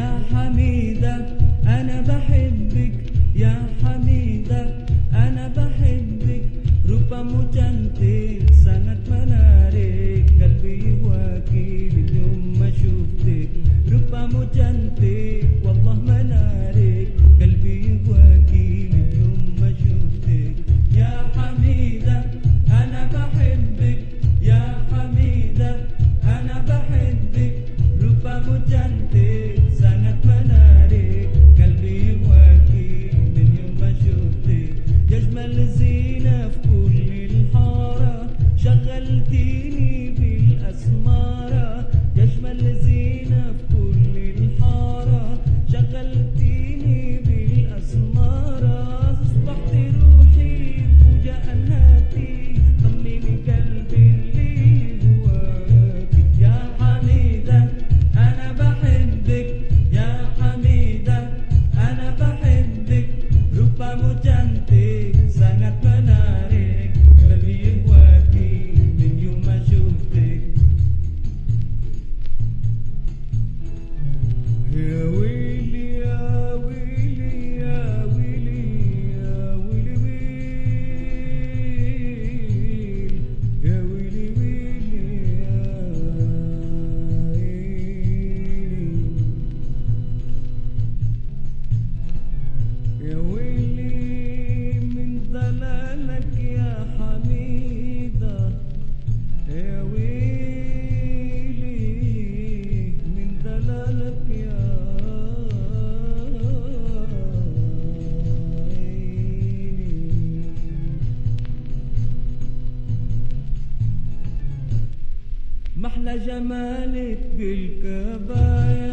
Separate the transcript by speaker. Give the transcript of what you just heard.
Speaker 1: حميدة أنا بحبك يا حميدة أنا بحبك rupamu cantik sangat menarik kalbi wakil اليوم ما شفتك rupamu cantik والله menarik kalbi wakil اليوم ما شفتك يا حميدة أنا بحبك يا حميدة أنا بحبك rupamu cantik sangat menarik kalbi wakil اليوم ما شفتك يجمل زينة في كل الحارة شغلتيني بالأسمارة يجمل زينة في كل الحارة شغلتيني بالأسمارة أصبحت روحي وجاء هاتي طمني قلبي اللي جواكي يا حميدة أنا بحبك يا حميدة أنا بحبك rupamu cantik sangat menarik lebih wati min yuma syuftik ya wili ya wili ya wili ya wili wil ya wili wili ya wili دلالك يا حميدة يا ويلي من دلالك يا محلى جمالك بالكبايا